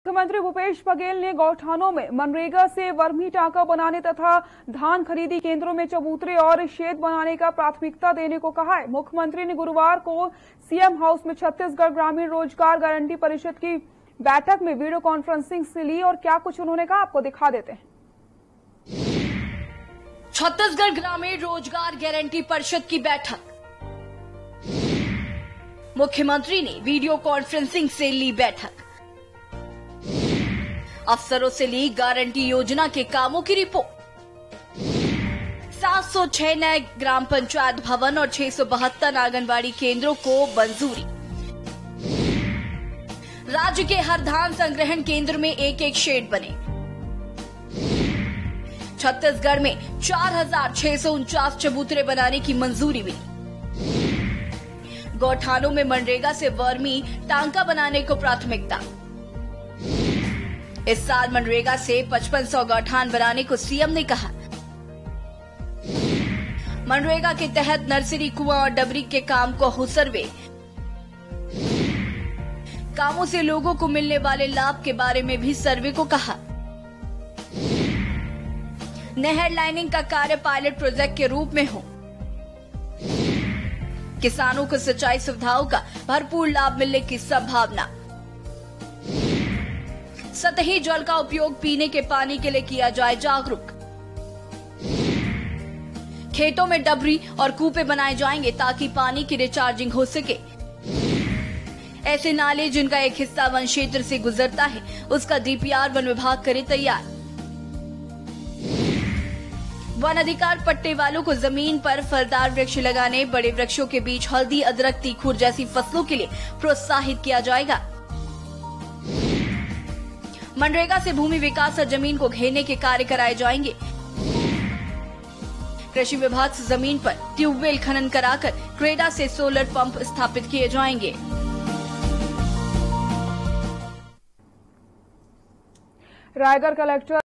मुख्यमंत्री भूपेश बघेल ने गौठानों में मनरेगा से वर्मी टांका बनाने तथा धान खरीदी केंद्रों में चबूतरे और शेड बनाने का प्राथमिकता देने को कहा है। मुख्यमंत्री ने गुरुवार को सीएम हाउस में छत्तीसगढ़ ग्रामीण रोजगार गारंटी परिषद की बैठक में वीडियो कॉन्फ्रेंसिंग से ली और क्या कुछ उन्होंने कहा, आपको दिखा देते हैं। छत्तीसगढ़ ग्रामीण रोजगार गारंटी परिषद की बैठक, मुख्यमंत्री ने वीडियो कॉन्फ्रेंसिंग से ली बैठक, अफसरों से ली गारंटी योजना के कामों की रिपोर्ट। 706 नए ग्राम पंचायत भवन और 672 आंगनबाड़ी केंद्रों को मंजूरी। राज्य के हर धान संग्रहण केंद्र में एक एक शेड बने। छत्तीसगढ़ में 4,649 चबूतरे बनाने की मंजूरी मिली। गौठानों में मनरेगा से वर्मी टांका बनाने को प्राथमिकता। इस साल मनरेगा से 5500 गौठान बनाने को सीएम ने कहा। मनरेगा के तहत नर्सरी, कुआं और डबरी के काम को हो सर्वे। कामों से लोगों को मिलने वाले लाभ के बारे में भी सर्वे को कहा। नहर लाइनिंग का कार्य पायलट प्रोजेक्ट के रूप में हो। किसानों को सिंचाई सुविधाओं का भरपूर लाभ मिलने की संभावना। सतही जल का उपयोग पीने के पानी के लिए किया जाए जागरूक। खेतों में डबरी और कूपे बनाए जाएंगे ताकि पानी की रिचार्जिंग हो सके। ऐसे नाले जिनका एक हिस्सा वन क्षेत्र से गुजरता है, उसका डीपीआर वन विभाग करे तैयार। वन अधिकार पट्टे वालों को जमीन पर फलदार वृक्ष लगाने, बड़े वृक्षों के बीच हल्दी, अदरक, तीखूर जैसी फसलों के लिए प्रोत्साहित किया जाएगा। मनरेगा से भूमि विकास और जमीन को घेरने के कार्य कराए जाएंगे। कृषि विभाग से जमीन पर ट्यूबवेल खनन कराकर क्रेडा से सोलर पंप स्थापित किए जाएंगे। रायगढ़ कलेक्टर